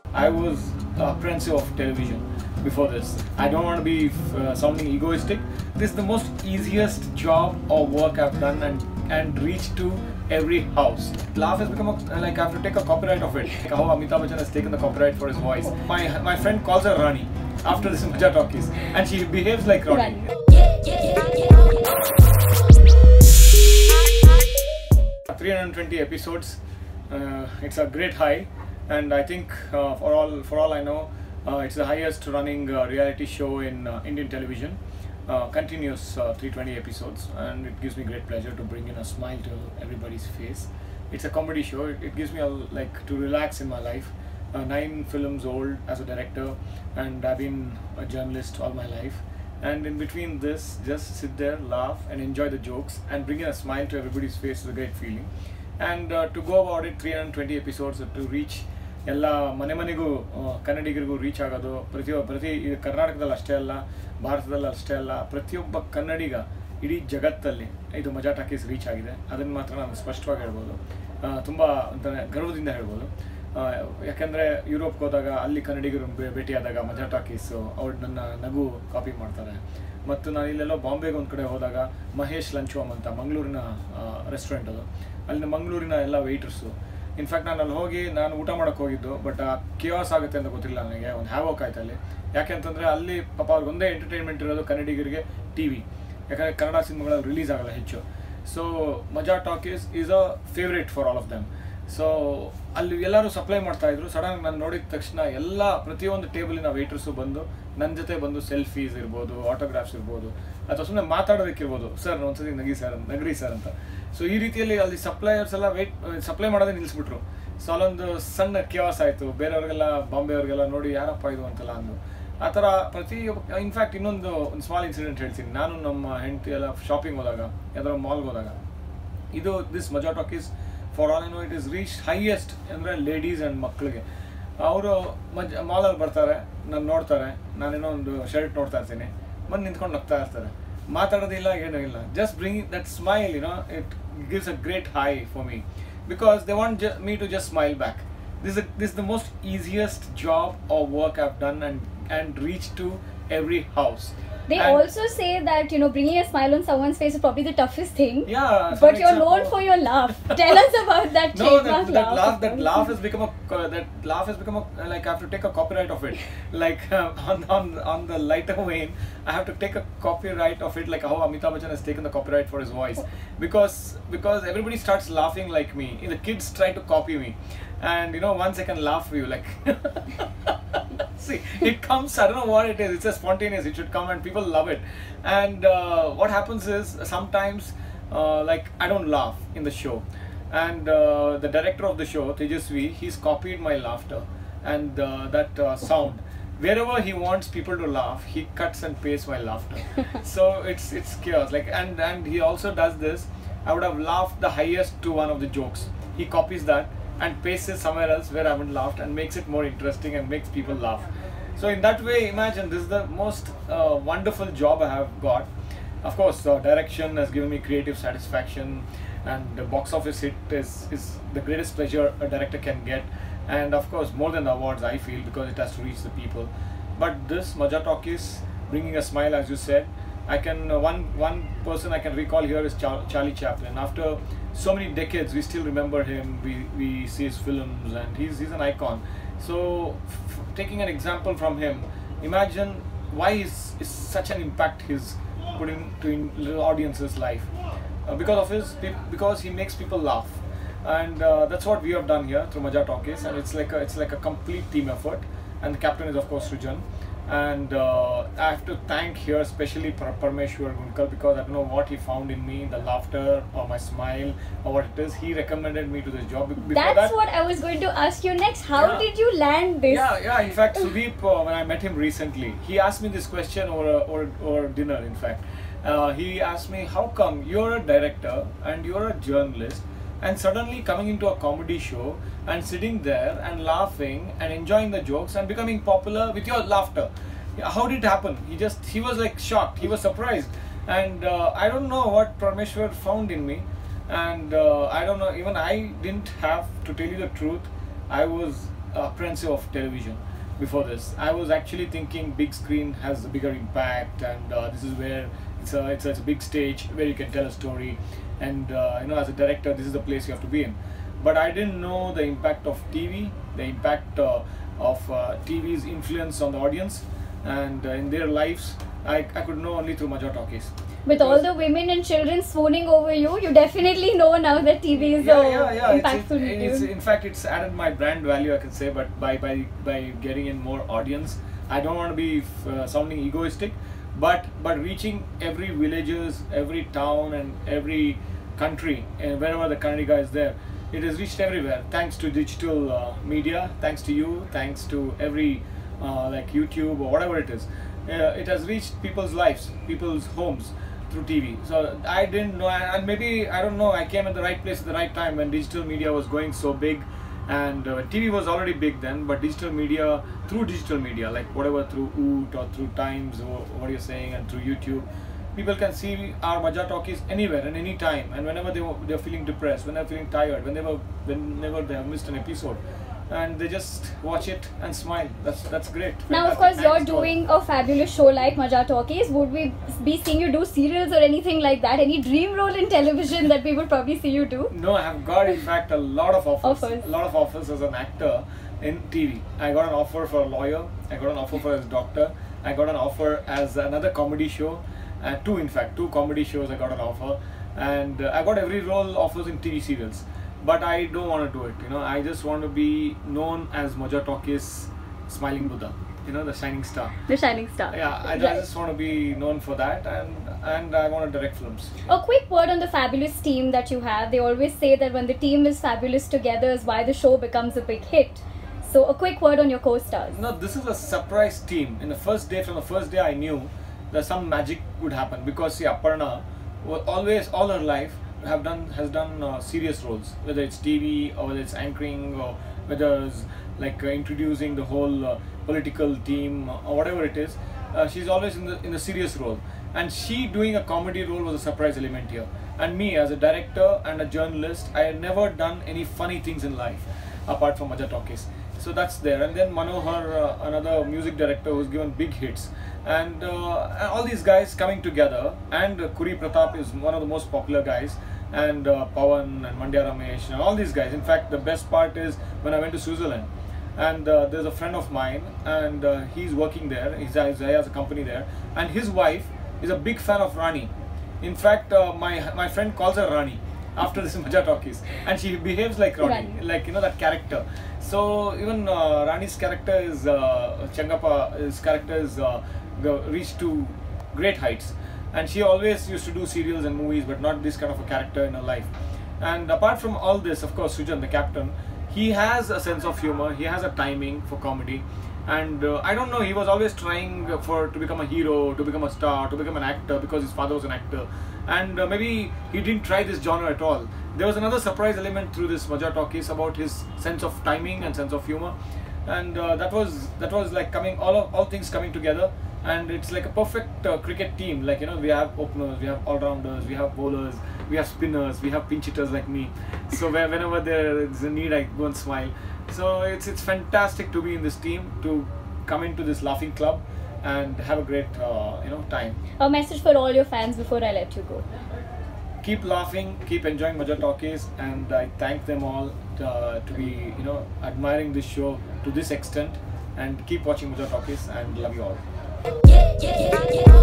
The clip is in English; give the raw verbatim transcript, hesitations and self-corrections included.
I was apprehensive of television before this. I don't want to be uh, sounding egoistic. This is the most easiest job or work I've done and and reached to every house. Laugh has become a, like I have to take a copyright of it. Like how Amitabh Bachchan has taken the copyright for his voice. My my friend calls her Rani after this Maja Talkies, and she behaves like Rani. three hundred twenty episodes. Uh, it's a great high, and I think uh, for all for all I know, uh, it's the highest running uh, reality show in uh, Indian television. Uh, continuous uh, three hundred twenty episodes, and it gives me great pleasure to bring in a smile to everybody's face. It's a comedy show. It, it gives me a, like to relax in my life. Uh, nine films old as a director, and I've been a journalist all my life. And in between this, just sit there, laugh, and enjoy the jokes, and bring in a smile to everybody's face is a great feeling. And uh, to go about it, three hundred twenty episodes to reach ಎಲ್ಲ ಮನೆ ಮನೆಗೂ ಕನ್ನಡಿಗರಿಗೂ reach ಆಗೋದು, ಪ್ರತಿಯೊಬ್ಬ ಪ್ರತಿ ಕರ್ನಾಟಕದಲ್ಲಿ ಅಷ್ಟೇ ಅಲ್ಲ, ಭಾರತದಲ್ಲಿ ಅಷ್ಟೇ ಅಲ್ಲ, ಪ್ರತಿಯೊಬ್ಬ ಕನ್ನಡಿಗ ಇಡೀ ಜಗತ್ತಲ್ಲಿ ಇದು ಮಜಾ ಟಾಕೀಸ್ ರೀಚ್ ಆಗಿದೆ. ಅದನ್ನು ಮಾತ್ರ ನಾನು ಸ್ಪಷ್ಟವಾಗಿ ಹೇಳ್ಬೋದು, ತುಂಬ ಅಂತಾನೆ ಗರ್ವದಿಂದ ಹೇಳ್ಬೋದು. ಯಾಕೆಂದರೆ ಯುರೋಪ್ಗೆ ಹೋದಾಗ ಅಲ್ಲಿ ಕನ್ನಡಿಗರು ಭೇಟಿಯಾದಾಗ ಮಜಾ ಟಾಕೀಸು ಅವ್ರು ನನ್ನ ನಗು ಕಾಪಿ ಮಾಡ್ತಾರೆ. ಮತ್ತು ನಾನು ಇಲ್ಲೆಲ್ಲೋ ಬಾಂಬೆಗೆ ಒಂದು ಕಡೆ ಹೋದಾಗ ಮಹೇಶ್ ಲಂಚ್ವಾಮ್ ಅಂತ ಮಂಗಳೂರಿನ ರೆಸ್ಟೋರೆಂಟ್ ಅದು, ಅಲ್ಲಿನ ಮಂಗಳೂರಿನ ಎಲ್ಲ ವೆಯ್ಟರ್ಸು. ಇನ್ಫ್ಯಾಕ್ಟ್ ನಾನು ಅಲ್ಲಿ ಹೋಗಿ ನಾನು ಊಟ ಮಾಡೋಕ್ಕೆ ಹೋಗಿದ್ದು, ಬಟ್ ಆ ಕಿಯಾಸ್ ಆಗುತ್ತೆ ಅಂತ ಗೊತ್ತಿಲ್ಲ ನನಗೆ, ಒಂದು ಹ್ಯಾವೋಕ್ ಆಯ್ತು ಅಲ್ಲಿ. ಯಾಕೆಂತಂದರೆ ಅಲ್ಲಿ ಪಾಪ ಅವ್ರಿಗೆ ಒಂದೇ ಎಂಟರ್ಟೈನ್ಮೆಂಟ್ ಇರೋದು ಕನ್ನಡಿಗರಿಗೆ ಟಿ ವಿ, ಯಾಕಂದರೆ ಕನ್ನಡ ಸಿನಿಮಾಗಳು ರಿಲೀಸ್ ಆಗಲ್ಲ ಹೆಚ್ಚು. So Maja talkies is a favourite for all of them. So ಅಲ್ಲಿ ಎಲ್ಲರೂ ಸಪ್ಲೈ ಮಾಡ್ತಾಯಿದ್ರು. ಸಡನ್ ನಾನು ನೋಡಿದ ತಕ್ಷಣ ಎಲ್ಲ ಪ್ರತಿಯೊಂದು ಟೇಬಲಿನ ವೆಯ್ಟರ್ಸು ಬಂದು ನನ್ನ ಜೊತೆ ಬಂದು ಸೆಲ್ಫೀಸ್ ಇರ್ಬೋದು, ಆಟೋಗ್ರಾಫ್ಸ್ ಇರ್ಬೋದು, ಅಥವಾ ಸುಮ್ಮನೆ ಮಾತಾಡೋದಕ್ಕಿರ್ಬೋದು, ಸರ್ ಒಂದ್ಸತಿ ನಗಿ ಸರ್ ನಗರಿ ಸರ್ ಅಂತ. ಸೊ ಈ ರೀತಿಯಲ್ಲಿ ಅಲ್ಲಿ ಸಪ್ಲೈಯರ್ಸ್ ಎಲ್ಲ ವೆಯ್ಟ್ ಸಪ್ಲೈ ಮಾಡೋದೇ ನಿಲ್ಲಿಸ್ಬಿಟ್ರು. ಸೊ ಅಲ್ಲೊಂದು ಸಣ್ಣ ಕ್ಯಾಸ್ ಆಯಿತು, ಬೇರೆಯವ್ರಿಗೆಲ್ಲ ಬಾಂಬೆ ಅವ್ರಿಗೆಲ್ಲ ನೋಡಿ ಯಾರಪ್ಪ ಇದು ಅಂತೆಲ್ಲ ಅಂದು. ಆ ಥರ ಪ್ರತಿ ಇನ್ಫ್ಯಾಕ್ಟ್ ಇನ್ನೊಂದು ಒಂದು ಸ್ಮಾಲ್ ಇನ್ಸಿಡೆಂಟ್ ಹೇಳ್ತೀನಿ. ನಾನು ನಮ್ಮ ಹೆಂಡತಿ ಎಲ್ಲ ಶಾಪಿಂಗ್ ಹೋದಾಗ, ಯಾವ್ದಾರ ಮಾಲ್ಗೆ ಹೋದಾಗ, ಇದು this Maja talkies for all I know it is reach highest ಅಂದರೆ ಲೇಡೀಸ್ ಆ್ಯಂಡ್ ಮಕ್ಕಳಿಗೆ. ಅವರು ಮಜ್ ಮಾಲಲ್ಲಿ ಬರ್ತಾರೆ, ನಾನು ನೋಡ್ತಾರೆ, ನಾನೇನೋ ಒಂದು ಶರ್ಟ್ ನೋಡ್ತಾ ಇರ್ತೀನಿ, ಬಂದು ನಿಂತ್ಕೊಂಡು ನಗ್ತಾ ಇರ್ತಾರೆ, ಮಾತಾಡೋದಿಲ್ಲ, ಏನೂ ಇಲ್ಲ. Just bring that smile, you know, it gives a great high for me, because they want me to just smile back. This is, a, this is the most easiest job or work I've done and, and reached to every house. They and also say that, you know, bringing a smile on someone's face is probably the toughest thing. Yeah. But you're known for your laugh. Tell us about that no, trademark that, that laugh. laugh. That laugh has become a. Uh, that laugh has become a. Like I have to take a copyright of it. Like uh, on on on the lighter vein, I have to take a copyright of it. Like how Amitabh Bachchan has taken the copyright for his voice, because because everybody starts laughing like me. The kids try to copy me, and you know, one second laugh for you like. See, it comes, I don't know what it is, it's a spontaneous, it should come and people love it. And uh, what happens is, sometimes, uh, like, I don't laugh in the show. And uh, the director of the show, Tejasvi, he's copied my laughter and uh, that uh, sound. Wherever he wants people to laugh, he cuts and pastes my laughter. So it's it's chaos. Like, and, and he also does this. I would have laughed the highest to one of the jokes. He copies that and pastes it somewhere else where I haven't laughed, and makes it more interesting and makes people laugh. So in that way, imagine, this is the most uh, wonderful job I have got. Of course, uh, direction has given me creative satisfaction, and the box office hit is, is the greatest pleasure a director can get. And of course, more than the awards, I feel, because it has to reach the people. But this Maja Talkies, bringing a smile, as you said, I can uh, one one person I can recall here is Char Charlie Chaplin. After so many decades, we still remember him. We we see his films, and he's he's an icon. So, f taking an example from him, imagine why is is such an impact he's putting to in audience's life, uh, because of his because he makes people laugh, and uh, that's what we have done here through Maja Talkies, and it's like a, it's like a complete team effort. And the captain is of course Srijan. And uh, I have to thank here especially Parmeshwar Gunkar, because I don't know what he found in me, the laughter or my smile or what it is. He recommended me to this job. Before That's that, what I was going to ask you next. How yeah. did you land this? Yeah, yeah. In fact, Sudeep, uh, when I met him recently, he asked me this question over a, over, over dinner. In fact, uh, he asked me, "How come you're a director and you're a journalist, and suddenly coming into a comedy show and sitting there and laughing and enjoying the jokes and becoming popular with your laughter? How did it happen?" He just, he was like shocked, he was surprised. And uh, I don't know what Parmeshwar found in me. And uh, I don't know, even I didn't have, to tell you the truth, I was apprehensive of television before this. I was actually thinking big screen has a bigger impact, and uh, this is where it's a, it's a it's a big stage where you can tell a story, and uh, you know, as a director, this is the place you have to be in. But I didn't know the impact of T V, the impact uh, of uh, T V's influence on the audience and uh, in their lives. I, I could know only through Maja Talkies. With all the women and children swooning over you, you definitely know now that T V is yeah, a yeah, yeah. impactful It's, medium. it's, in fact, it's added my brand value, I can say. But by by by getting in more audience, I don't want to be uh, sounding egoistic, but but reaching every villages, every town, and every country, and wherever the Kannada guy is there, it has reached everywhere. Thanks to digital uh, media, thanks to you, thanks to every uh, like YouTube or whatever it is. Uh, it has reached people's lives, people's homes through T V. So I didn't know, and maybe, I don't know, I came at the right place at the right time when digital media was going so big, and uh, T V was already big then, but digital media, through digital media, like whatever, through Oot or through Times or what you're saying, and through YouTube, people can see our Maja Talkies anywhere and any time, and whenever they they're feeling depressed, when they're feeling tired, whenever whenever they have missed an episode, and they just watch it and smile. That's that's great. Now, of course, you're doing a fabulous show like Maja Talkies. Would we be seeing you do serials or anything like that? Any dream role in television that we would probably see you do? No, I have got, in fact, a lot of offers. Offers. A lot of offers as an actor in T V. I got an offer for a lawyer. I got an offer for a doctor. I got an offer as another comedy show. Uh, two, in fact, two comedy shows I got an offer. And uh, I got every role offers in T V serials. But I don't want to do it, you know. I just want to be known as Maja Talkies Smiling Buddha, you know, the shining star. The shining star. Yeah, I, Right. I just want to be known for that, and and I want to direct films. A quick word on the fabulous team that you have. They always say that when the team is fabulous together is why the show becomes a big hit. So a quick word on your co-stars. No, this is a surprise team. In the first day, from the first day, I knew that some magic would happen, because see, Aparna was always, all her life, have done has done uh, serious roles, whether it's T V or whether it's anchoring or whether it's like uh, introducing the whole uh, political team or whatever it is. Uh, she's always in the in the serious role, and she doing a comedy role was a surprise element here. And me as a director and a journalist, I had never done any funny things in life apart from Maja Talkies. So that's there. And then Manohar, uh, another music director who's given big hits, and, uh, and all these guys coming together, and uh, Kuri Pratap is one of the most popular guys, and uh, Pawan and Mandya Ramesh and all these guys. In fact, the best part is when I went to Switzerland, and uh, there's a friend of mine, and uh, he's working there, he's, he has a company there, and his wife is a big fan of Rani. In fact, uh, my, my friend calls her Rani after this Maja Talkies, and she behaves like Rani, Rani. like, you know, that character. So even uh, Rani's character is, uh, Changappa, his character is uh, go- reached to great heights. And she always used to do serials and movies, but not this kind of a character in her life. And apart from all this, of course, Sujan, the captain, he has a sense of humor, he has a timing for comedy. And uh, I don't know, he was always trying for to become a hero, to become a star, to become an actor, because his father was an actor. And uh, maybe he didn't try this genre at all. There was another surprise element through this Maja Talkies about his sense of timing and sense of humor. And uh, that was that was like coming, all of, all things coming together. And it's like a perfect uh, cricket team. Like, you know, we have openers, we have all-rounders, we have bowlers, we have spinners, we have pinch hitters like me. So where, whenever there is a need, I go and smile. So it's it's fantastic to be in this team, to come into this laughing club and have a great uh, you know time. A message for all your fans before I let you go. Keep laughing, keep enjoying Maja Talkies, and I thank them all uh, to be, you know, admiring this show to this extent, and keep watching Maja Talkies, and love you all. Yeah, yeah, yeah, yeah.